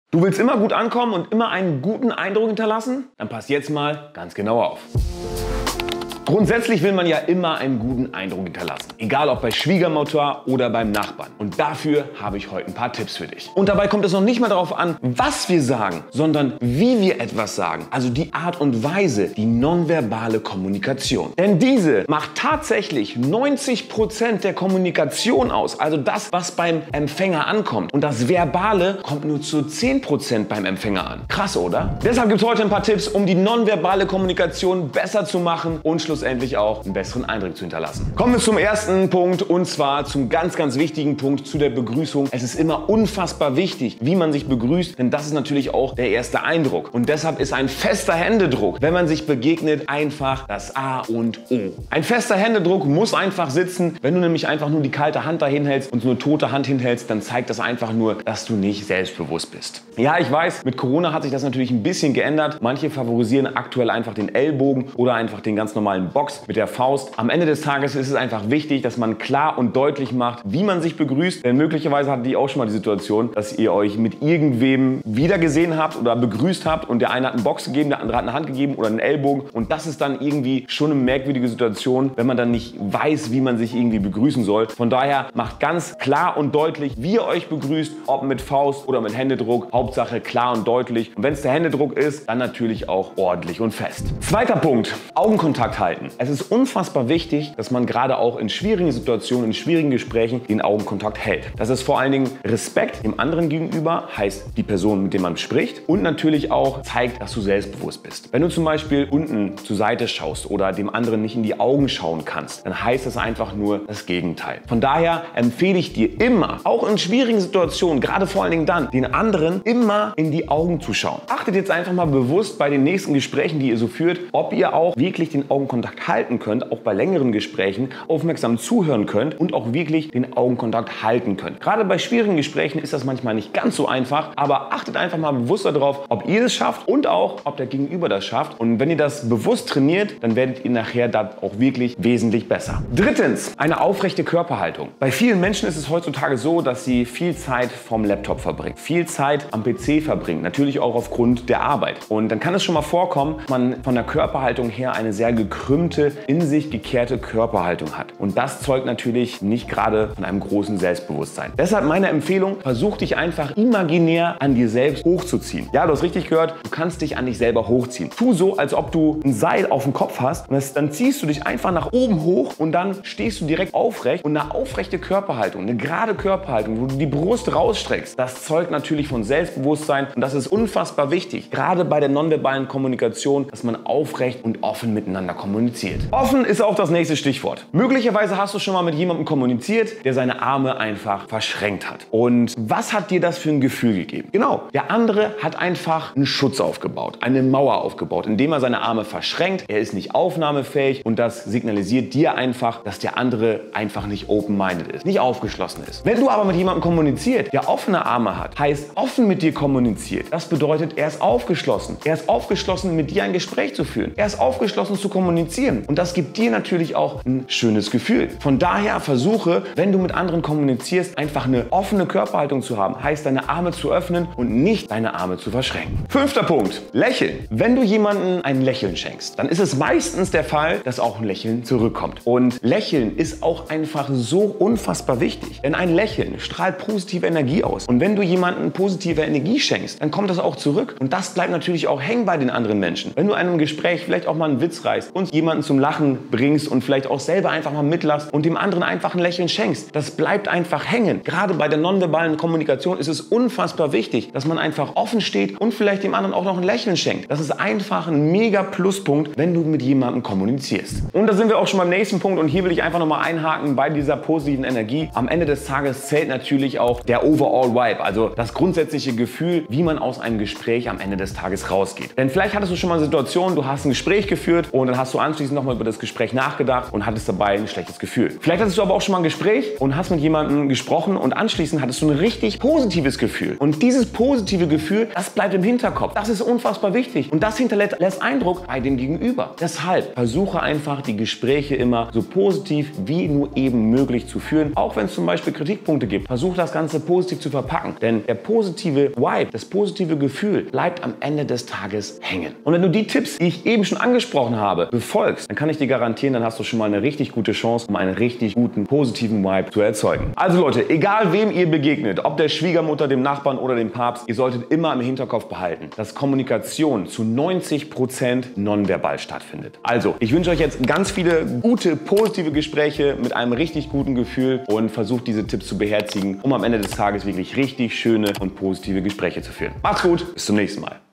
Du willst immer gut ankommen und immer einen guten Eindruck hinterlassen? Dann pass jetzt mal ganz genau auf. Grundsätzlich will man ja immer einen guten Eindruck hinterlassen. Egal ob bei Schwiegermutter oder beim Nachbarn. Und dafür habe ich heute ein paar Tipps für dich. Und dabei kommt es noch nicht mal darauf an, was wir sagen, sondern wie wir etwas sagen. Also die Art und Weise, die nonverbale Kommunikation. Denn diese macht tatsächlich 90% der Kommunikation aus. Also das, was beim Empfänger ankommt. Und das Verbale kommt nur zu 10% beim Empfänger an. Krass, oder? Deshalb gibt es heute ein paar Tipps, um die nonverbale Kommunikation besser zu machen und schlussendlich auch einen besseren Eindruck zu hinterlassen. Kommen wir zum ersten Punkt und zwar zum ganz wichtigen Punkt, zu der Begrüßung. Es ist immer unfassbar wichtig, wie man sich begrüßt, denn das ist natürlich auch der erste Eindruck. Und deshalb ist ein fester Händedruck, wenn man sich begegnet, einfach das A und O. Ein fester Händedruck muss einfach sitzen. Wenn du nämlich einfach nur die kalte Hand dahin hältst und so eine tote Hand hinhältst, dann zeigt das einfach nur, dass du nicht selbstbewusst bist. Ja, ich weiß, mit Corona hat sich das natürlich ein bisschen geändert. Manche favorisieren aktuell einfach den Ellbogen oder einfach den ganz normalen Box mit der Faust. Am Ende des Tages ist es einfach wichtig, dass man klar und deutlich macht, wie man sich begrüßt. Denn möglicherweise hattet ihr auch schon mal die Situation, dass ihr euch mit irgendwem wiedergesehen habt oder begrüßt habt und der eine hat eine Box gegeben, der andere hat eine Hand gegeben oder einen Ellbogen. Und das ist dann irgendwie schon eine merkwürdige Situation, wenn man dann nicht weiß, wie man sich irgendwie begrüßen soll. Von daher macht ganz klar und deutlich, wie ihr euch begrüßt, ob mit Faust oder mit Händedruck. Hauptsache klar und deutlich. Und wenn es der Händedruck ist, dann natürlich auch ordentlich und fest. Zweiter Punkt, Augenkontakt halten. Es ist unfassbar wichtig, dass man gerade auch in schwierigen Situationen, in schwierigen Gesprächen den Augenkontakt hält. Das ist vor allen Dingen Respekt dem anderen gegenüber, heißt die Person, mit der man spricht, und natürlich auch zeigt, dass du selbstbewusst bist. Wenn du zum Beispiel unten zur Seite schaust oder dem anderen nicht in die Augen schauen kannst, dann heißt das einfach nur das Gegenteil. Von daher empfehle ich dir immer, auch in schwierigen Situationen, gerade vor allen Dingen dann, den anderen immer in die Augen zu schauen. Achtet jetzt einfach mal bewusst bei den nächsten Gesprächen, die ihr so führt, ob ihr auch wirklich den Augenkontakt halten könnt, auch bei längeren Gesprächen aufmerksam zuhören könnt und auch wirklich den Augenkontakt halten könnt. Gerade bei schwierigen Gesprächen ist das manchmal nicht ganz so einfach, aber achtet einfach mal bewusst darauf, ob ihr es schafft und auch, ob der Gegenüber das schafft. Und wenn ihr das bewusst trainiert, dann werdet ihr nachher da auch wirklich wesentlich besser. Drittens, eine aufrechte Körperhaltung. Bei vielen Menschen ist es heutzutage so, dass sie viel Zeit vom Laptop verbringen, viel Zeit am PC verbringen, natürlich auch aufgrund der Arbeit. Und dann kann es schon mal vorkommen, dass man von der Körperhaltung her eine sehr gekrümmte, in sich gekehrte Körperhaltung hat. Und das zeugt natürlich nicht gerade von einem großen Selbstbewusstsein. Deshalb meine Empfehlung, versuch dich einfach imaginär an dir selbst hochzuziehen. Ja, du hast richtig gehört, du kannst dich an dich selber hochziehen. Tu so, als ob du ein Seil auf dem Kopf hast und dann ziehst du dich einfach nach oben hoch und dann stehst du direkt aufrecht. Und eine aufrechte Körperhaltung, eine gerade Körperhaltung, wo du die Brust rausstreckst, das zeugt natürlich von Selbstbewusstsein und das ist unfassbar wichtig. Gerade bei der nonverbalen Kommunikation, dass man aufrecht und offen miteinander kommuniziert. Offen ist auch das nächste Stichwort. Möglicherweise hast du schon mal mit jemandem kommuniziert, der seine Arme einfach verschränkt hat. Und was hat dir das für ein Gefühl gegeben? Genau, der andere hat einfach einen Schutz aufgebaut, eine Mauer aufgebaut, indem er seine Arme verschränkt. Er ist nicht aufnahmefähig und das signalisiert dir einfach, dass der andere einfach nicht open-minded ist, nicht aufgeschlossen ist. Wenn du aber mit jemandem kommuniziert, der offene Arme hat, heißt offen mit dir kommuniziert. Das bedeutet, er ist aufgeschlossen. Er ist aufgeschlossen, mit dir ein Gespräch zu führen. Er ist aufgeschlossen zu kommunizieren. Und das gibt dir natürlich auch ein schönes Gefühl. Von daher versuche, wenn du mit anderen kommunizierst, einfach eine offene Körperhaltung zu haben. Heißt, deine Arme zu öffnen und nicht deine Arme zu verschränken. Fünfter Punkt, Lächeln. Wenn du jemandem ein Lächeln schenkst, dann ist es meistens der Fall, dass auch ein Lächeln zurückkommt. Und Lächeln ist auch einfach so unfassbar wichtig. Denn ein Lächeln strahlt positive Energie aus. Und wenn du jemandem positive Energie schenkst, dann kommt das auch zurück. Und das bleibt natürlich auch hängen bei den anderen Menschen. Wenn du einem Gespräch vielleicht auch mal einen Witz reißt und jemanden zum Lachen bringst und vielleicht auch selber einfach mal mitlachst und dem anderen einfach ein Lächeln schenkst, das bleibt einfach hängen. Gerade bei der nonverbalen Kommunikation ist es unfassbar wichtig, dass man einfach offen steht und vielleicht dem anderen auch noch ein Lächeln schenkt. Das ist einfach ein mega Pluspunkt, wenn du mit jemandem kommunizierst. Und da sind wir auch schon beim nächsten Punkt und hier will ich einfach nochmal einhaken bei dieser positiven Energie. Am Ende des Tages zählt natürlich auch der Overall Vibe, also das grundsätzliche Gefühl, wie man aus einem Gespräch am Ende des Tages rausgeht. Denn vielleicht hattest du schon mal eine Situation, du hast ein Gespräch geführt und dann hast du anschließend nochmal über das Gespräch nachgedacht und hattest dabei ein schlechtes Gefühl. Vielleicht hattest du aber auch schon mal ein Gespräch und hast mit jemandem gesprochen und anschließend hattest du ein richtig positives Gefühl. Und dieses positive Gefühl, das bleibt im Hinterkopf. Das ist unfassbar wichtig und das hinterlässt Eindruck bei dem Gegenüber. Deshalb versuche einfach, die Gespräche immer so positiv wie nur eben möglich zu führen. Auch wenn es zum Beispiel Kritikpunkte gibt, versuche das Ganze positiv zu verpacken. Denn der positive Vibe, das positive Gefühl bleibt am Ende des Tages hängen. Und wenn du die Tipps, die ich eben schon angesprochen habe, befolgst, dann kann ich dir garantieren, dann hast du schon mal eine richtig gute Chance, um einen richtig guten, positiven Vibe zu erzeugen. Also Leute, egal wem ihr begegnet, ob der Schwiegermutter, dem Nachbarn oder dem Papst, ihr solltet immer im Hinterkopf behalten, dass Kommunikation zu 90% nonverbal stattfindet. Also, ich wünsche euch jetzt ganz viele gute, positive Gespräche mit einem richtig guten Gefühl und versucht diese Tipps zu beherzigen, um am Ende des Tages wirklich richtig schöne und positive Gespräche zu führen. Macht's gut, bis zum nächsten Mal.